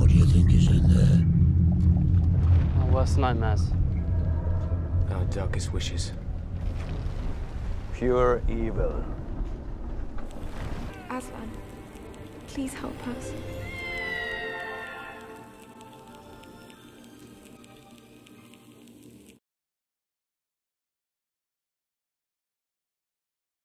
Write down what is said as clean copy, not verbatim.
What do you think is in there? Our worst nightmares. Our darkest wishes. Pure evil. Aslan, please help us.